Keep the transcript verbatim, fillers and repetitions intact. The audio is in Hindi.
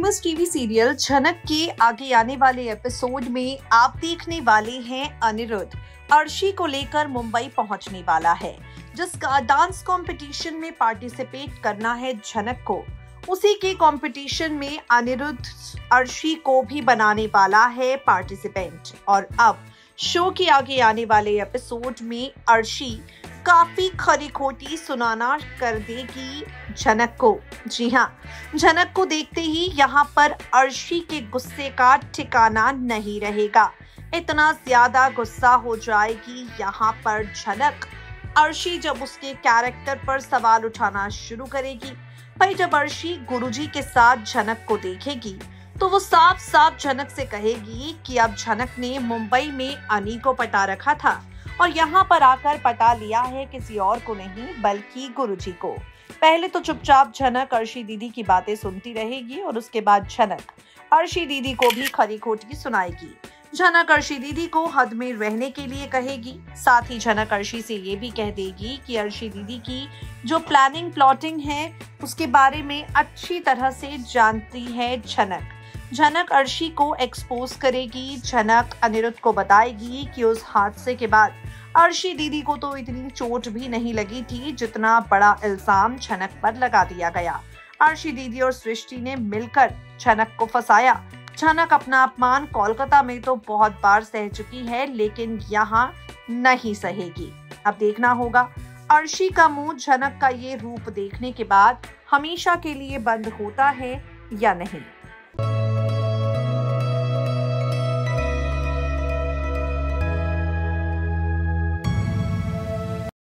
फेमस टीवी सीरियल झनक के आगे आने वाले एपिसोड में आप देखने वाले हैं अनिरुद्ध अर्शी को लेकर मुंबई पहुंचने वाला है, जिसका डांस कंपटीशन में पार्टिसिपेट करना है झनक को। उसी के कंपटीशन में अनिरुद्ध अर्शी को भी बनाने वाला है पार्टिसिपेंट। और अब शो के आगे आने वाले एपिसोड में अर्शी काफी खरी खोटी सुनाना कर देगी झनक को। जी हाँ, झनक को देखते ही यहाँ पर अर्शी के गुस्से का ठिकाना नहीं रहेगा। इतना ज्यादा गुस्सा हो जाएगी यहाँ पर झनक। अर्शी जब उसके कैरेक्टर पर सवाल उठाना शुरू करेगी, भाई जब अर्शी गुरुजी के साथ झनक को देखेगी तो वो साफ साफ झनक से कहेगी कि अब झनक ने मुंबई में अनी को पटा रखा था और यहाँ पर आकर पटा लिया है किसी और को नहीं बल्कि गुरुजी को। पहले तो चुपचाप झनक अर्शी दीदी की बातें सुनती रहेगी और उसके बाद झनक अर्शी दीदी को भी खरी खोटी सुनाएगी। झनक अर्शी दीदी को हद में रहने के लिए कहेगी। साथ ही झनक अर्शी से ये भी कह देगी कि अर्शी दीदी की जो प्लानिंग प्लॉटिंग है उसके बारे में अच्छी तरह से जानती है झनक। झनक अर्शी को एक्सपोज करेगी। झनक अनिरुद्ध को बताएगी कि उस हादसे के बाद अर्शी दीदी को तो इतनी चोट भी नहीं लगी थी जितना बड़ा इल्जाम झनक पर लगा दिया गया। अर्शी दीदी और सृष्टि ने मिलकर झनक को फंसाया। झनक अपना अपमान कोलकाता में तो बहुत बार सह चुकी है, लेकिन यहाँ नहीं सहेगी। अब देखना होगा अर्शी का मुंह झनक का ये रूप देखने के बाद हमेशा के लिए बंद होता है या नहीं।